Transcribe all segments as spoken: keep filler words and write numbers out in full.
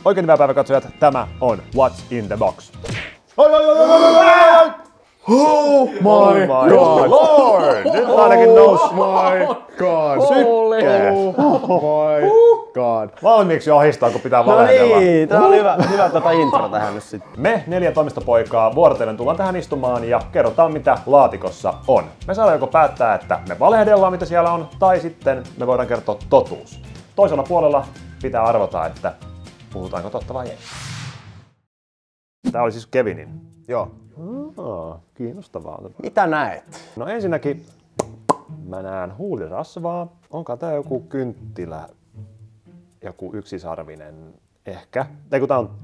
Oikein hyvää päivää katsojat, tämä on What's in the Box. Oi, oi, oi, oi, oi, oi. Oh my, oh my god! Lord! Nyt ainakin nousi. Oh my god! Sykkee. Oh my god! Valmiiksi johistaa, kun pitää No valehdella. niin, tää oli hyvä, hyvä tätä intro tähän nyt sitten. Me neljä toimistopoikaa vuorotellen tullaan tähän istumaan ja kerrotaan mitä laatikossa on. Me saadaan joko päättää, että me valehdellaan mitä siellä on, tai sitten me voidaan kertoa totuus. Toisella puolella pitää arvota, että puhutaanko totta vai ei. Tää oli siis Kevinin. Joo. Oh, kiinnostavaa. Mitä näet? No ensinnäkin mä näen huulirasvaa. Onko tää joku kynttilä? Joku yksisarvinen ehkä? Ei kun tää on...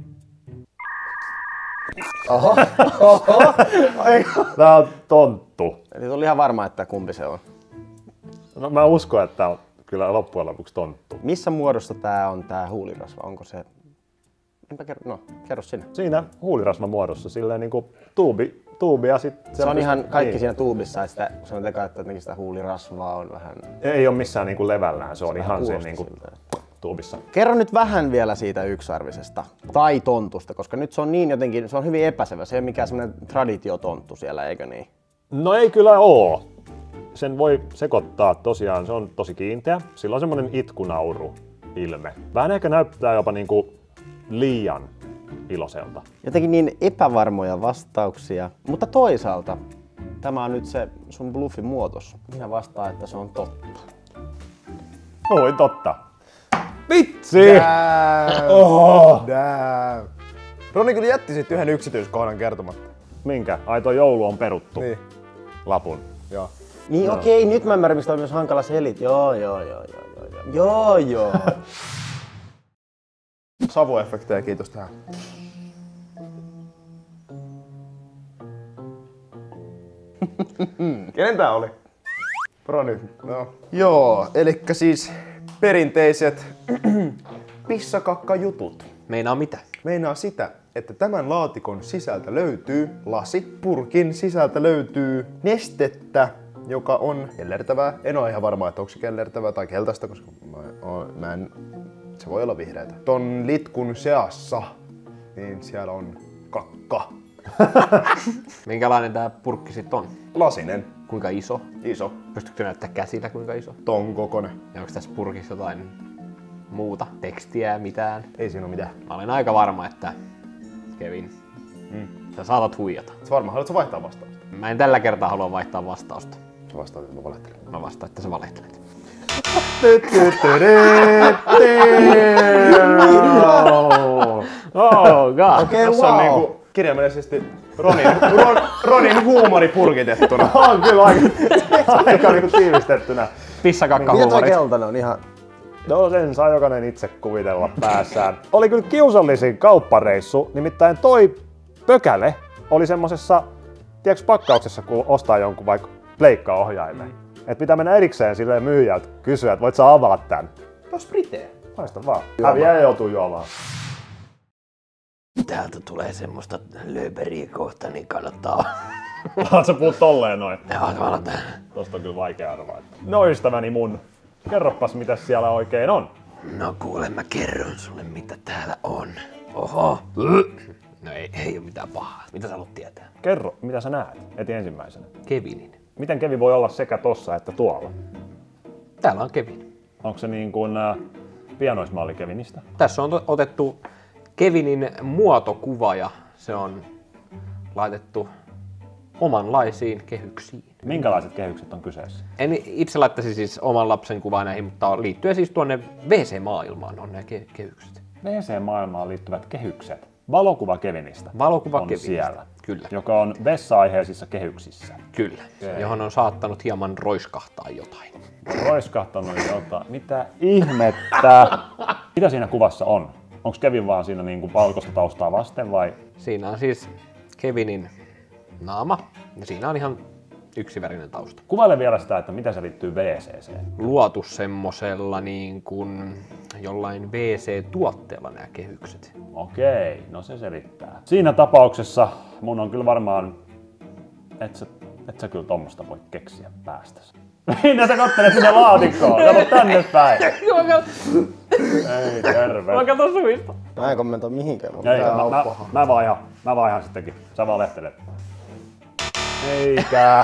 Oho, oho. Tää on tonttu. Eli oli ihan varma, että kumpi se on. No mä uskon, että tää on kyllä loppujen lopuksi tonttu. Missä muodossa tää on tää huulirasva? Onko se... Enpä kerro, no, kerro sinä. Siinä huulirasvan muodossa silleen niinku tuubi, tuubi ja sit... Se on ihan kaikki niin. siinä tuubissa, että sitä, kun se on teka, että jotenkin sitä huulirasvaa on vähän... Ei ole missään niinku levällään, se on Se ihan siinä kuulosti niinku siltä. tuubissa. Kerro nyt vähän vielä siitä yksisarvisesta tai tontusta, koska nyt se on niin jotenkin, se on hyvin epäselvä. Se ei ole mikään semmoinen traditiotonttu siellä, eikö niin? No ei kyllä oo. Sen voi sekoittaa tosiaan, se on tosi kiinteä. Sillä on semmonen itkunauru ilme. Vähän ehkä näyttää jopa niinku liian iloiselta. Jotenkin niin epävarmoja vastauksia, mutta toisaalta tämä on nyt se sun bluffin muotos. Minä vastaan, että se on totta. Oi totta. Vitsi! Damn! Oh. Damn! Roni kyllä jätti sit yhden yksityiskohdan kertomatta. Minkä? Ai toi joulu on peruttu. Niin. Lapun. Joo. Niin no. Okei, nyt mä ymmärrän, mistä on myös hankala selit. Joo, joo, joo, joo, joo, joo, joo. Savuefektejä, kiitos tähän. Kenen tää oli? Roni. No. Joo, elikkä siis perinteiset pissakakkajutut. Meinaa mitä? Meinaa sitä, että tämän laatikon sisältä löytyy lasi, purkin sisältä löytyy nestettä, joka on kellertävää. En ole ihan varma, että onko se kellertävää tai keltaista, koska mä, oon, mä en... Se voi olla vihreätä. Ton litkun seassa, niin siellä on kakka. Minkälainen tää purkki sit on? Lasinen. Kuinka iso? Iso. Pystytkö näyttää käsillä kuinka iso? Ton kokonen. Ja onko tässä purkissa jotain muuta? Tekstiä, mitään? Ei siinä oo mitään. Mä olen aika varma, että Kevin, Mm. sä saatat huijata. Sä varmaan haluatko vaihtaa vastausta? Mä en tällä kertaa halua vaihtaa vastausta. Sä vastaat, että mä valehtelen. Mä vastaan, että sä valehtelet. Oh god. Okei, Tässä on wow. niinku kirjaimellisesti Ronin, Ron, Ronin huumori purkitettuna. On kyllä aika, aika niinku tiivistettynä. Mitä toi Pissakakkahuumorit. keltainen on ihan... No sen saa jokainen itse kuvitella päässään. Oli kyllä kiusallisin kauppareissu, nimittäin toi pökäle oli semmosessa, tiedätkö pakkauksessa kun ostaa jonkun vaikka pleikkaohjaimen. Et pitää mennä erikseen silleen myyjältä kysyä, että voit sä avata tän. Tos Brite. Haista vaan. Häviää ja joutuu juomaan. Täältä tulee semmoista lööperiä kohta, niin kannattaa. Haluat sä puhua tolleen noin? Joo, Tosta on kyllä vaikea arvaa. No ystäväni mun, kerroppas mitä siellä oikein on. No kuule, mä kerron sulle mitä täällä on. Oho. No ei, ei oo mitään pahaa. Mitä sä haluat tietää? Kerro, mitä sä näet heti ensimmäisenä. Kevinin. Miten Kevi voi olla sekä tossa että tuolla? Täällä on Kevin. Onko se niin kuin äh, pianoismalli Kevinistä? Tässä on otettu Kevinin muotokuva ja se on laitettu omanlaisiin kehyksiin. Minkälaiset kehykset on kyseessä? En itse laittaisi siis oman lapsen kuvaa näihin, mutta liittyen siis tuonne V C-maailmaan on nämä ke- kehykset. V C-maailmaan liittyvät kehykset. Valokuva Kevinistä Valokuva on Kevinistä. siellä, Kyllä. joka on vessa-aiheisissa kehyksissä. Kyllä, Okei. johon on saattanut hieman roiskahtaa jotain. Roiskahtanut jotain. Mitä ihmettä? Mitä siinä kuvassa on? Onko Kevin vaan siinä niinku valkoista taustaa vasten vai? Siinä on siis Kevinin naama ja siinä on ihan yksivärinen tausta. Kuvaile vielä sitä, että mitä se liittyy V C:seen. Luotu semmosella niin kuin jollain V C-tuotteella nämä kehykset. Okei, no se selittää. Siinä tapauksessa mun on kyllä varmaan, et sä, et sä kyllä tommosta voi keksiä päästäsi. Minä sä kattelet sinne laatikkoon? Kato tänne päin. Ei terve. Mä katon suista. Mä en kommentoi mihinkään, mutta Ei, tää mä, on mä, paha. mä vaihan. Mä vaihan sittenkin. Sä valehtelet. Eikä.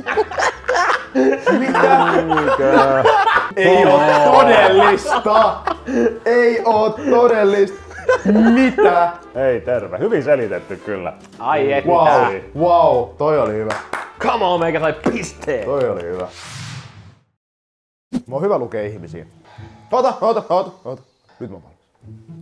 Mitä? Eikä. Ei oo todellista! Ei oo todellista! Mitä? Ei terve. Hyvin selitetty kyllä. Ai et Wow, mitään. wow, toi oli hyvä. Come on, meikä sai pisteen. Toi oli hyvä. Mä oon hyvä lukea ihmisiä. Oota, oota, oota, oota. Nyt mä oon valmis.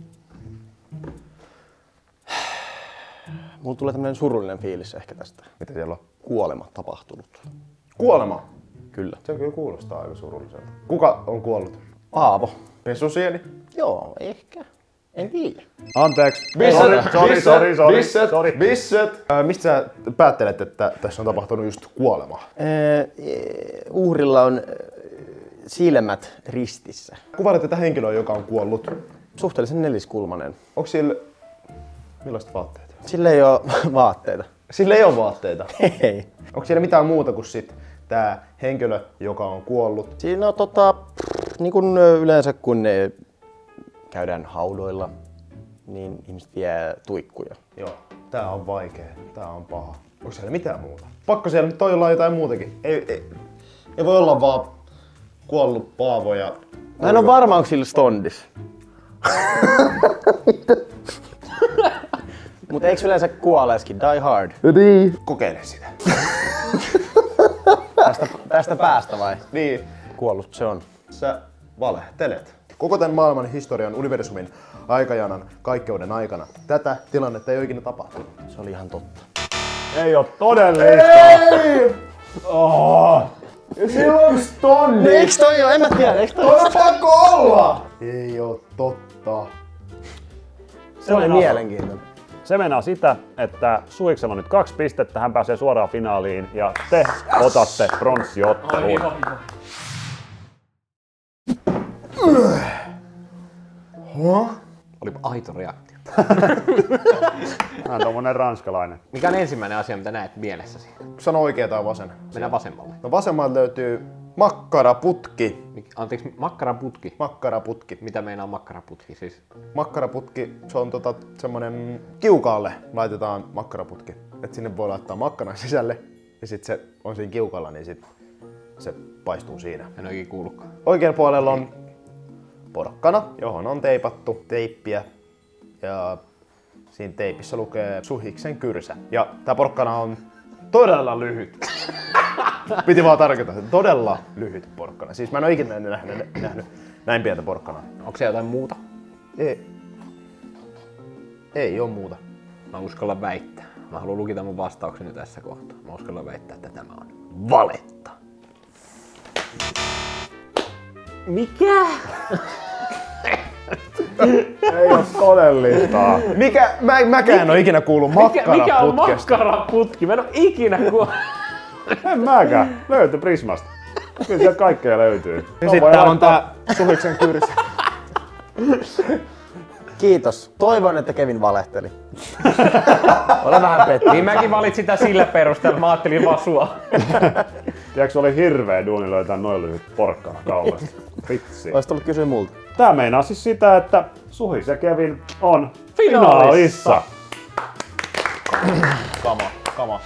Mulla tulee tämmönen surullinen fiilis ehkä tästä. Mitä siellä on? Kuolema tapahtunut. Kuolema. Kyllä. Se kyllä kuulostaa aika surulliselta. Kuka on kuollut? Paavo. Pesusieni? Joo, ehkä. En tiedä. Anteeksi. Bisset, Sori, bisset, sori, sori, bisset, sori. bisset. Ää, mistä sä päättelet, että tässä on tapahtunut just kuolema? Ee, uhrilla on ee, silmät ristissä. Kuvaile tätä henkilöä, joka on kuollut. Suhteellisen neliskulmanen. Onko sillä... Millaiset vaatteet? Sillä ei oo vaatteita. Sillä ei ole vaatteita. Ei. Onko siellä mitään muuta kuin sit tää henkilö, joka on kuollut? Siinä on tota, niin kuin yleensä kun ne käydään haudoilla, niin ihmiset vie tuikkuja. Joo. Tää on vaikea. Tää on paha. Onko siellä mitään muuta? Pakko siellä nyt olla jotain muutakin. Ei, ei, ei voi olla vaan kuollut Paavo ja... Mä en oo varma, onko sillä stondis. Mut eiks yleensä kuolleeskin? Die Hard. Niin. Kokeile sitä. Tästä, tästä päästä vai? Niin. Kuollut se on. Sä valehtelet. Koko tämän maailman historian, universumin, aikajanan, kaikkeuden aikana tätä tilannetta ei ole ikinä tapahtunut. Se oli ihan totta. Ei oo todellista. Ei! Oh. Se on tonni! Eiks toi oo? En mä tiedä, eiks toi Toi on pakko olla! Ei oo totta. Se oli on mielenkiintoinen. Se meinaa sitä, että Suhiksella on nyt kaksi pistettä, hän pääsee suoraan finaaliin ja te otatte pronssiotteluun. Huh? Olipa aito reaktio. Hän on tommonen ranskalainen. Mikä on ensimmäinen asia, mitä näet mielessäsi? Sano oikea tai vasen. Mennään vasemmalle. No vasemmalta löytyy makkaraputki. Mik- Anteeksi, makkaraputki. Makkaraputki. Mitä meinaa makkaraputki siis? Makkaraputki, se on tota semmonen kiukaalle laitetaan makkaraputki. Et sinne voi laittaa makkaran sisälle ja sit se on siinä kiukalla, niin sit se paistuu siinä. En oikein kuullutkaan. Oikealla puolella on porkkana, johon on teipattu teippiä ja siinä teipissä lukee Suhiksen kyrsä. Ja tää porkkana on todella lyhyt. Piti vaan tarkoittaa, että todella lyhyt porkkana. Siis mä en oo ikinä nähnyt, nähnyt näin pientä porkkanaa. Onko se jotain muuta? Ei. Ei oo muuta. Mä uskallan väittää. Mä haluan lukita mun vastaukseni tässä kohtaa. Mä uskallan väittää, että tämä on valetta. Mikä? Ei oo todellista. Mikä? Mä, mäkään en oo ikinä kuullut Mikä, mikä on makkaraputkesta. makkaraputki? Mä en oo ikinä kuullut. En mäkään. Löytyi Prismasta. Kyllä sieltä kaikkea löytyy. Ja sit täällä on tää Suhiksen kyrsä. Kiitos. Toivon, että Kevin valehteli. Olen vähän pettynyt. Niin mäkin valitsin sitä sillä perusteella, mä ajattelin vaan sua. Tiedätkö, oli hirveä duuni löytää noin lyhyt porkkana kaupasta. Vitsi. Ois tullut kysyä multa. Tää meinaa siis sitä, että Suhis ja Kevin on Finaalissa. finaalissa. Kama, kama.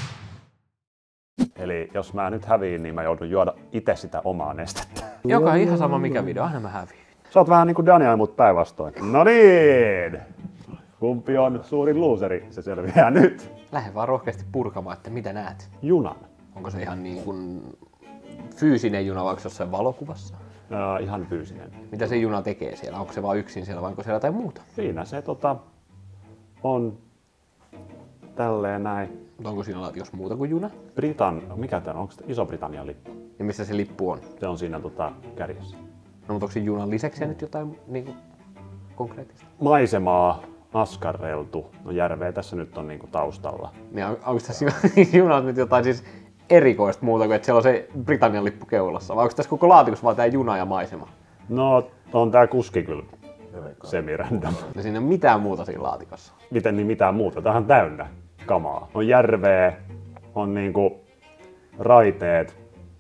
Eli jos mä nyt häviin, niin mä joudun juoda itse sitä omaa nestettä. Joka ihan sama mikä video, aina mä häviin. Sä oot vähän niinku Daniel, mut päinvastoin. No niin! Kumpi on suurin looseri? Se selviää nyt. Lähde vaan rohkeasti purkamaan, että mitä näet. Junan. Onko se ihan niin kuin fyysinen juna vai onko se jossain valokuvassa? Uh, ihan fyysinen. Mitä se juna tekee siellä? Onko se vaan yksin siellä vai onko siellä jotain muuta? Siinä se tota on tälleen näin. Mutta onko siinä laatikossa muuta kuin juna? Britan, mikä tää on? Onko se Iso-Britannian lippu? Ja missä se lippu on? Se on siinä tota kärjessä. No mutta onko se junan lisäksi nyt jotain niin kuin konkreettista? Maisemaa askarreltu. No järveä tässä nyt on niinku taustalla. Niin on, onko tässä junassa nyt jotain siis erikoista muuta kuin että siellä on se Britannian lippu keulassa? Vai onko tässä koko laatikossa vaan tää juna ja maisema? No on tää kuski kyllä semi-random. Ja siinä ei ole mitään muuta siinä laatikossa. Miten niin mitään muuta? Tähän on täynnä kamaa. On järveä, on niinku raiteet,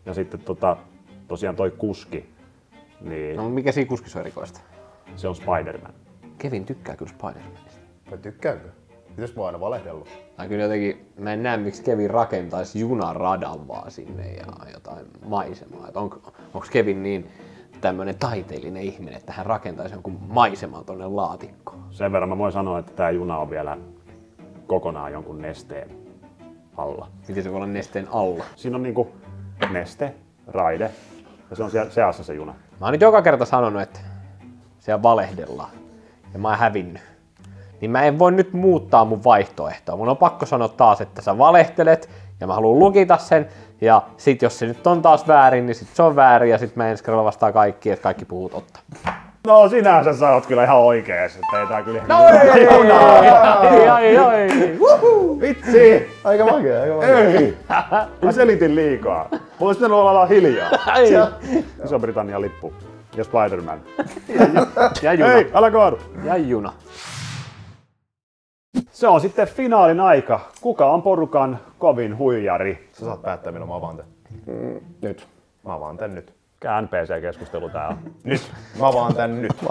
Ja sitten tota, tosiaan toi kuski, niin No mikä siinä kuskissa on erikoista? se on Spider-Man. Kevin tykkää kyllä Spider-Manista. Vai tykkääkö? Mitäs mä oon aina valehdellut? Tai kyllä jotenkin, mä en näe miksi Kevin rakentaisi junaradan vaan sinne ja jotain maisemaa. Et onko, onko Kevin niin tämmönen taiteellinen ihminen, että hän rakentaisi jonkun maiseman tonne laatikkoon? Sen verran mä voin sanoa, että tää juna on vielä kokonaan jonkun nesteen alla. Miten se voi olla nesteen alla? Siinä on niinku neste, raide ja se on siellä seassa se juna. Mä oon nyt joka kerta sanonut, että siellä valehdellaan ja mä oon hävinnyt. Niin mä en voi nyt muuttaa mun vaihtoehtoa. Mun on pakko sanoa taas, että sä valehtelet ja mä haluan lukita sen. Ja sit jos se nyt on taas väärin, niin sit se on väärin ja sit mä ensi kerralla vastaan kaikki, että kaikki puhuu totta. No sinänsä sä oot kyllä ihan oikees, että ei tää kyllä No ei, ai, ai, ai. Vitsi! Aika makea, aika makea. Ei! Mä selitin liikaa. Vois pitänyt olla hiljaa. Ai. Iso-Britannian lippu. Ja Spider-Man. Ja juna. Ei, älä kaadu! Ja juna. Se on sitten finaalin aika. Kuka on porukan kovin huijari? Sä saat päättää milloin mä avaan tän. Mm, nyt. Mä avaan tän nyt. Kään N P C-keskustelu tää on. Nyt. Mä avaan tän nyt.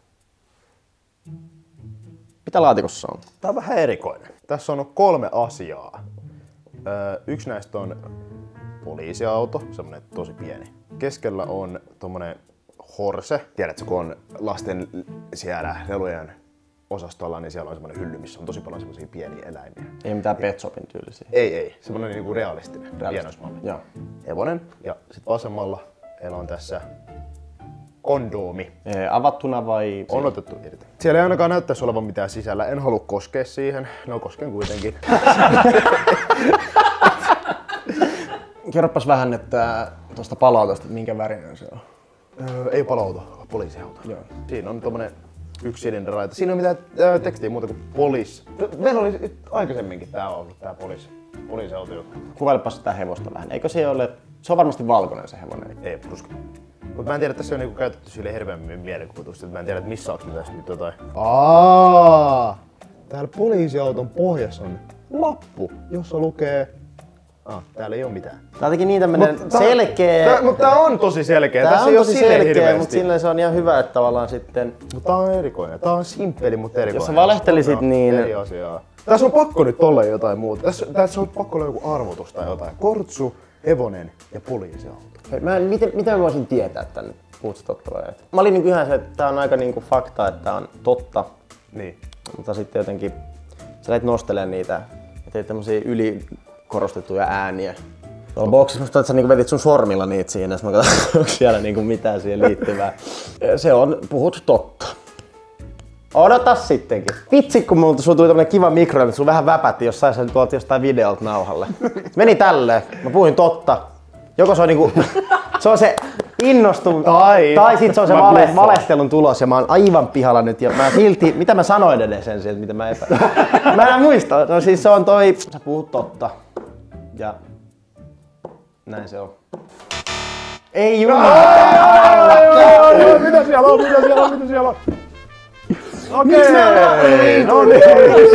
Mitä laatikossa on? Tää on vähän erikoinen. Tässä on kolme asiaa. Öö, yksi näistä on poliisiauto, semmonen tosi pieni. Keskellä on tommonen horse. Tiedätkö, kun on lasten siellä lelujen osastolla, niin siellä on semmonen hylly, missä on tosi paljon semmosia pieniä eläimiä. Ei mitään Pet Shopin tyylisiä. Ei, ei. Semmonen niinku realistinen, pienoismalli. Joo. Hevonen. Ja sit vasemmalla meillä on tässä kondoomi. Ee, avattuna vai? On otettu irti. Siellä ei ainakaan näyttäisi olevan mitään sisällä. En halua koskea siihen. No kosken kuitenkin. Kerropas vähän, että tuosta palautusta, että minkä värinen se on. Öö, ei palauta, poliisiauto. Joo. Siinä on tommonen yksi silinderaita. Siinä on mitään ää, tekstiä muuta kuin poliis. Meillä oli aikaisemminkin tää ollut tää poliisi. Poliisiauto juttu. Kuvailepas sitä hevosta vähän. Eikö se ole? Se on varmasti valkoinen se hevonen. Ei pruska. Mut mä en tiedä, että tässä on niinku käytetty sille hirveämmin mielikuvitusta. Mä en tiedä, että missä onko tästä nyt jotain. Aa! Täällä poliisiauton pohjassa on lappu, jossa lukee... Ah, täällä ei oo mitään. Tää on jotenkin niin tämmönen Mut tää- selkeä. Tää, mutta tää on tosi selkeä. Tää Tässä on ei oo tosi silleen selkeä, hirveästi. mutta silleen se on ihan hyvä, että tavallaan sitten... Mutta tää on erikoinen. Tää on simppeli, mutta erikoinen. Jos sä valehtelisit, No, niin- Eri asiaa. Tässä on pakko nyt olla jotain muuta. Tässä, tässä on pakko olla joku arvotus tai jotain. Kortsu, hevonen ja poliisiauto. Hei, Mä en, miten, miten mä voisin tietää tän nyt? Puhut sä totta vai et? Mä olin niinku ihan se, että tää on aika niinku fakta, että tää on totta. Niin. Mutta sitten jotenkin sä lähdet nostelemaan niitä ja teit tämmösiä ylikorostettuja ääniä. Tuolla boksissa musta että sä niinku vetit sun sormilla niitä siinä, mä katsoin, onko siellä niinku mitään siihen liittyvää. Se on, puhut totta. Odota sittenkin. Vitsi, kun multa sulla tuli tämmönen kiva mikro, että sulla vähän väpätti, jos sais sen tuolta jostain videolta nauhalle. Meni tälleen. Mä puhuin totta. Joko se on niinku, se on se innostunut, Tai- tai sit se on se mä vale, bluffaan. valestelun tulos ja mä oon aivan pihalla nyt ja mä silti, mitä mä sanoin edes sen sieltä, mitä mä epä... Mä en muista, no siis se on toi, sä puhut totta. Ja näin se on. Ei jumala! Mitä siellä on? Mitä siellä on? Mitä siellä on? Okei! No niin!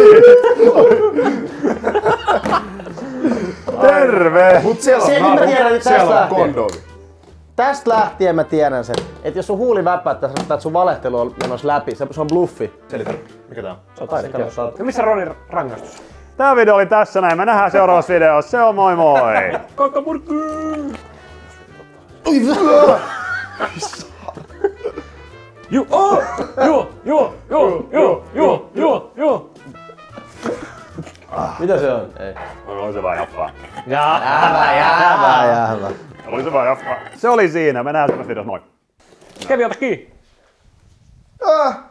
Terve! Mut siellä on, Se, mä tiedän, että siellä tästä on lähtien. kondoomi. Tästä lähtien mä tiedän sen, että jos sun huuli väppättää, että sun valehtelu on menossa läpi, se, se on bluffi. Selitä. Mikä tää on? Se on taidekannattaa. No missä Ronin rangaistus? Tää video oli tässä näin. Me nähdään seuraavassa videossa. Se on moi moi! Kakkapurkki! Ju, oh, ju, ju, ju, ju, ju, ju, ju. Mitä se on? Ei. Oli se vaan jaffaa. Ja. Jäävä, jäävä, jäävä. Oli se vaan jaffaa. Se oli siinä. Me nähdään seuraavassa videossa. Moi! Kevin, ota kiinni. Ah!